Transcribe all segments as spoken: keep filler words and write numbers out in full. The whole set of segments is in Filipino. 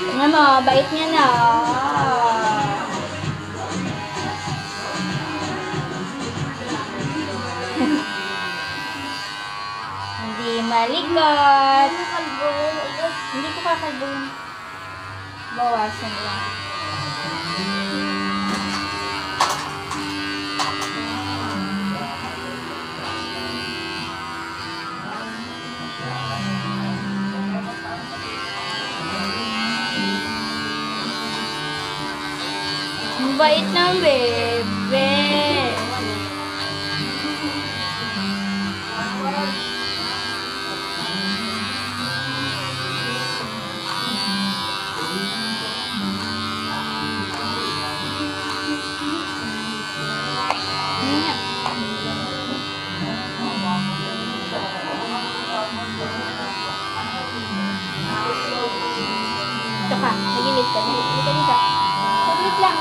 Ano, bait niya na. Hindi malikot. Hindi ko kakalbo yun. Bawasan lang. Ang bait ng bebe. Ito ka, nagilid ka. Nagilid ka dito. Saglit lang.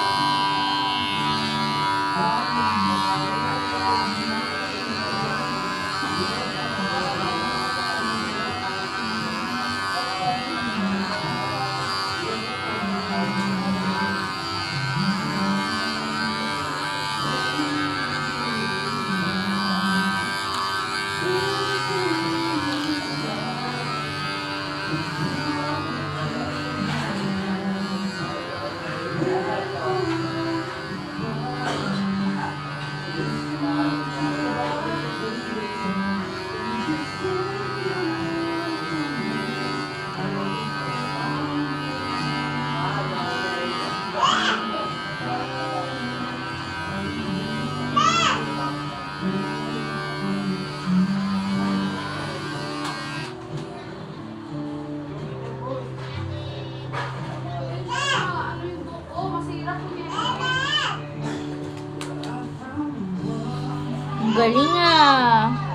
Galing ah.